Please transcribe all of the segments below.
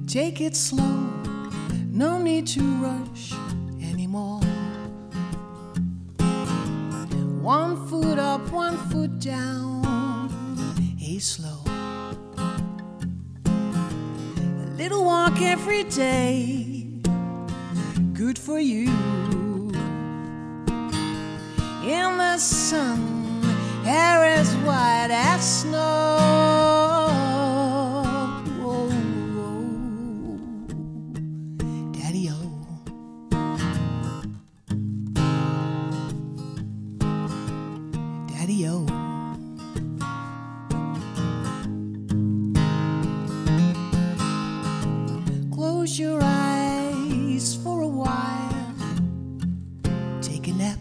Take it slow, no need to rush anymore. One foot up, one foot down, hey slow. A little walk every day, good for you. In the sun, hair as white as snow. Daddy-o. Close your eyes for a while, take a nap.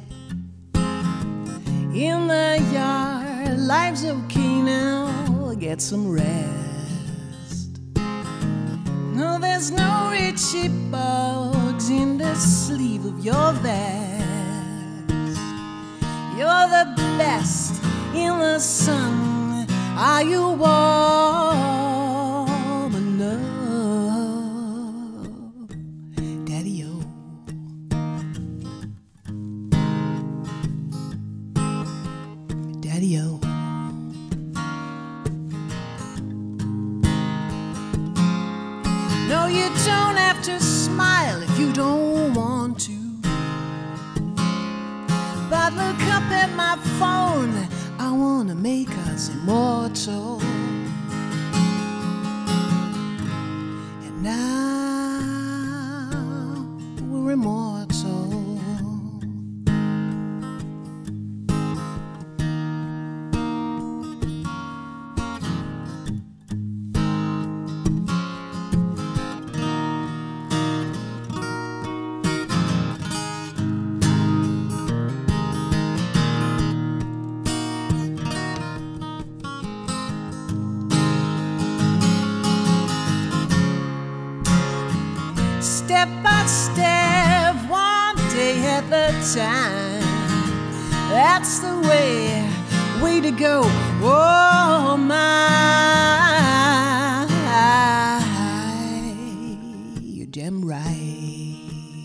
In the yard, life's okay now, get some rest. No, there's no itchy bugs in the sleeve of your vest. You're the best in the sun. Are you warm enough, Daddy-o? Daddy-o. No, you don't have to smile if you don't want to. But look up at my phone, I wanna make us immortal. And now we're immortal. Step by step, one day at a time. That's the way to go. Oh my, you're damn right.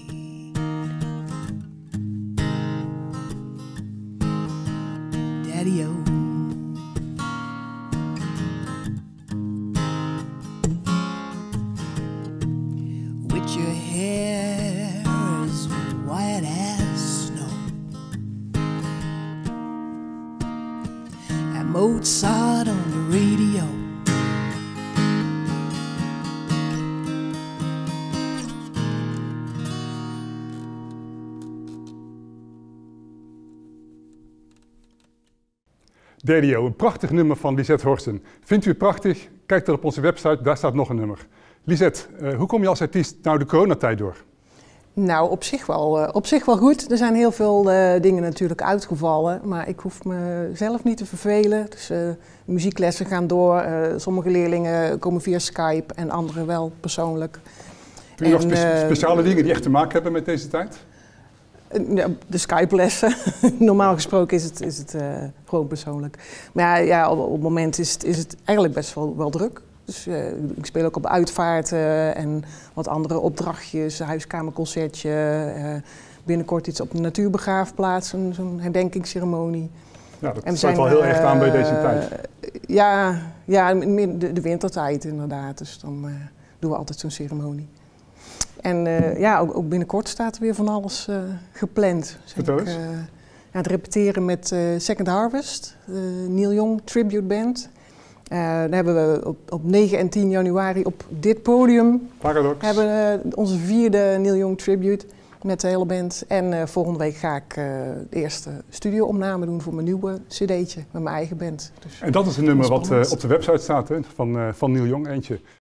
Daddy-o. Your hair is white as snow, and Mozart on the radio. Daddy-o, een prachtig nummer van Lisette Horsten. Vindt u het prachtig? Kijk dan op onze website, daar staat nog een nummer. Lisette, hoe kom je als artiest nou de coronatijd door? Nou, op zich wel goed. Er zijn heel veel dingen natuurlijk uitgevallen, maar ik hoef mezelf niet te vervelen. Dus muzieklessen gaan door. Sommige leerlingen komen via Skype en anderen wel persoonlijk. Doe je nog speciale dingen die echt te maken hebben met deze tijd? De Skype-lessen. Normaal gesproken is het gewoon persoonlijk. Maar ja, op het moment is het eigenlijk best wel druk. Dus ik speel ook op uitvaarten en wat andere opdrachtjes, huiskamerconcertje. Binnenkort iets op de natuurbegraafplaats, zo'n herdenkingsceremonie. Ja, dat sluit wel heel erg aan bij deze tijd. Ja, de wintertijd inderdaad. Dus dan doen we altijd zo'n ceremonie. En ja, ook binnenkort staat er weer van alles gepland. Vertel eens. Het repeteren met Second Harvest, Neil Young Tribute Band. Daar hebben we op 9 en 10 januari op dit podium hebben onze 4e Neil Young Tribute met de hele band. En volgende week ga ik de eerste studio-opname doen voor mijn nieuwe cd'tje met mijn eigen band. Dus en dat is een nummer wat op de website staat, hè, van Neil Young, eentje.